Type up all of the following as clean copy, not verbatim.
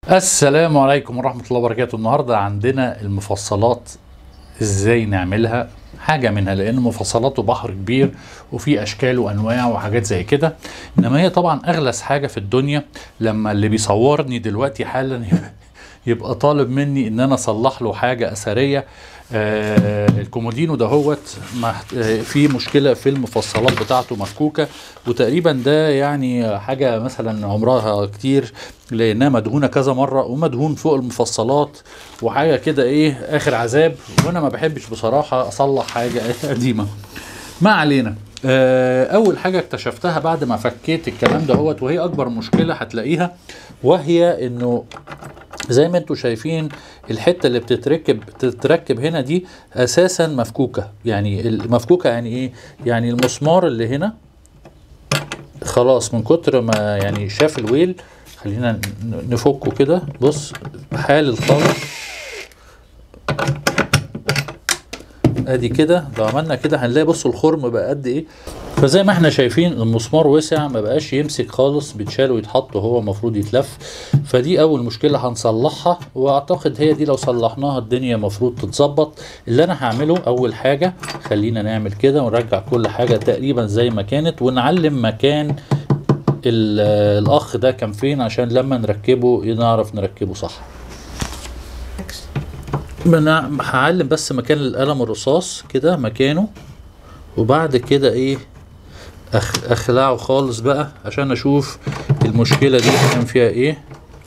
السلام عليكم ورحمة الله وبركاته. النهاردة عندنا المفصلات ازاي نعملها حاجة منها، لان مفصلاته بحر كبير وفي اشكال وانواع وحاجات زي كده. انما هي طبعا اغلس حاجة في الدنيا لما اللي بيصورني دلوقتي حالا يبقى طالب مني ان انا اصلح له حاجة اثرية. الكومودينو دهوت في مشكلة في المفصلات بتاعته مفكوكة، وتقريبا ده يعني حاجة مثلا عمرها كتير لانها مدهونة كذا مرة ومدهون فوق المفصلات وحاجة كده ايه اخر عذاب، وانا ما بحبش بصراحة اصلح حاجة قديمة. ما علينا. اول حاجة اكتشفتها بعد ما فكيت الكلام دهوت، وهي اكبر مشكلة هتلاقيها، وهي انه زي ما انتم شايفين الحته اللي بتتركب هنا دي اساسا مفكوكه. يعني المفكوكه يعني ايه؟ يعني المسمار اللي هنا خلاص من كتر ما يعني شاف الويل. خلينا نفكه كده. بص حال الخالص ادي كده. لو عملنا كده هنلاقي بصوا الخرم بقى قد ايه. فزي ما احنا شايفين المسمار وسع، ما بقاش يمسك خالص، بيتشال ويتحط وهو المفروض يتلف. فدي اول مشكله هنصلحها، واعتقد هي دي لو صلحناها الدنيا المفروض تتظبط. اللي انا هعمله اول حاجه، خلينا نعمل كده ونرجع كل حاجه تقريبا زي ما كانت، ونعلم مكان الاخ ده كان فين عشان لما نركبه نعرف نركبه صح. انا هعلم بس مكان القلم الرصاص كده مكانه، وبعد كده ايه اخلعه خالص بقى عشان اشوف المشكلة دي كان فيها ايه.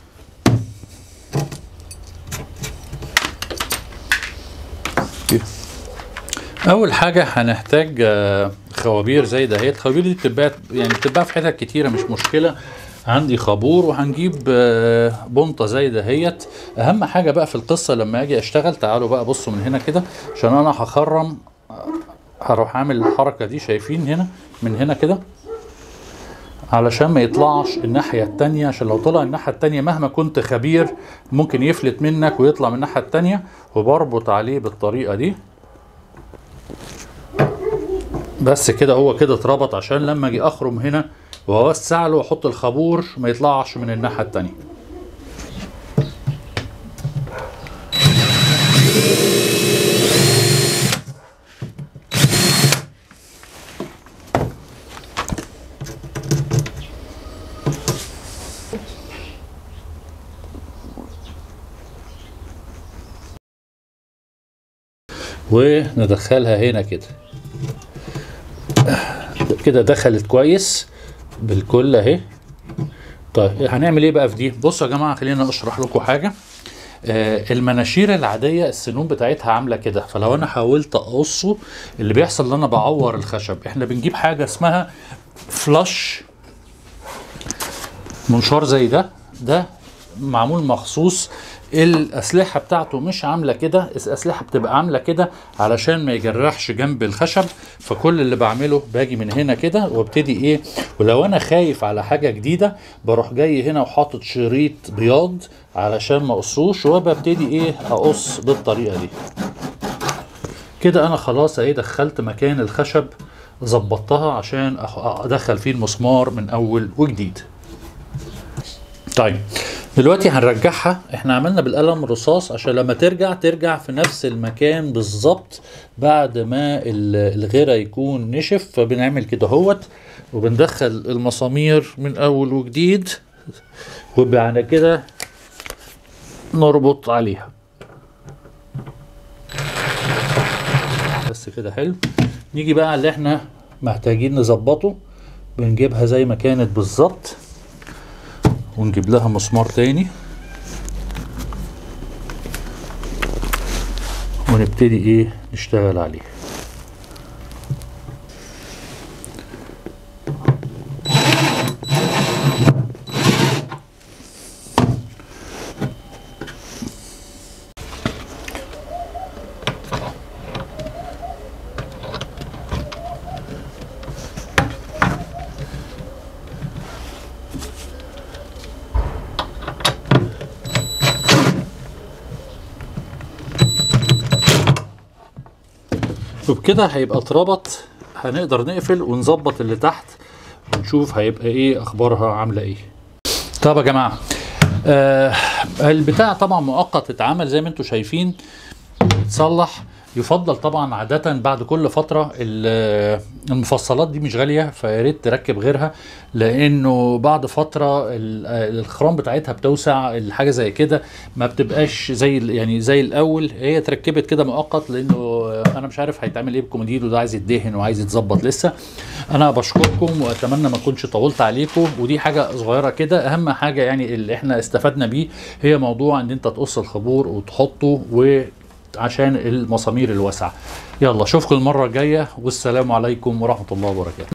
اول حاجة هنحتاج خوابير زي ده. هي الخوابير دي بتتباع في حتت كتيرة، مش مشكلة. عندي خابور، وهنجيب بنطة زي دهيت. اهم حاجة بقى في القصة لما اجي اشتغل، تعالوا بقى بصوا من هنا كده عشان انا هخرم. هروح اعمل الحركة دي، شايفين هنا من هنا كده علشان ما يطلعش الناحية التانية، عشان لو طلع الناحية التانية مهما كنت خبير ممكن يفلت منك ويطلع من الناحية التانية. وبربط عليه بالطريقة دي بس كده. هو كده اتربط عشان لما اجي اخرم هنا واوسع له واحط الخابور ما يطلعش من الناحية التانية. وندخلها هنا كده كده. دخلت كويس بالكل اهي. طيب هنعمل ايه بقى في دي؟ بصوا يا جماعه خلينا اشرح لكم حاجه. المناشير العاديه السنون بتاعتها عامله كده، فلو انا حاولت اقصه اللي بيحصل ان انا بعور الخشب. احنا بنجيب حاجه اسمها فلاش، منشار زي ده معمول مخصوص. الاسلحه بتاعته مش عامله كده، الاسلحه بتبقى عامله كده علشان ما يجرحش جنب الخشب. فكل اللي بعمله باجي من هنا كده وابتدي ايه، ولو انا خايف على حاجه جديده بروح جاي هنا وحاطط شريط بياض علشان ما اقصوش، وببتدي ايه اقص بالطريقه دي كده. انا خلاص اهي دخلت مكان الخشب، ظبطتها عشان ادخل فيه المسمار من اول وجديد. طيب دلوقتي هنرجعها. احنا عملنا بالقلم الرصاص عشان لما ترجع في نفس المكان بالظبط بعد ما الغيرة يكون نشف. فبنعمل كده هوت، وبندخل المسامير من اول وجديد، وبعد كده نربط عليها بس كده. حلو. نيجي بقى اللي احنا محتاجين نظبطه، بنجيبها زي ما كانت بالظبط ونجيب لها مسمار تاني ونبتدي ايه نشتغل عليه. وبكده هيبقى اتربط. هنقدر نقفل ونظبط اللي تحت ونشوف هيبقى ايه اخبارها عامله ايه. طب يا جماعه البتاع طبعا مؤقت اتعمل زي ما انتم شايفين، يتصلح. يفضل طبعا عادة بعد كل فترة المفصلات دي مش غالية، فيا ريت تركب غيرها، لانه بعد فترة الخرام بتاعتها بتوسع، الحاجة زي كده ما بتبقاش زي يعني زي الاول. هي اتركبت كده مؤقت، لانه انا مش عارف هيتعمل ايه بالكومودينو ده، عايز يدهن وعايز يتظبط لسه. انا بشكركم واتمنى ما اكونش طولت عليكم، ودي حاجة صغيرة كده. اهم حاجة يعني اللي احنا استفدنا بيه هي موضوع ان انت تقص الخبور وتحطه عشان المسامير الواسعة. يلا اشوفكم المرة الجاية، والسلام عليكم ورحمة الله وبركاته.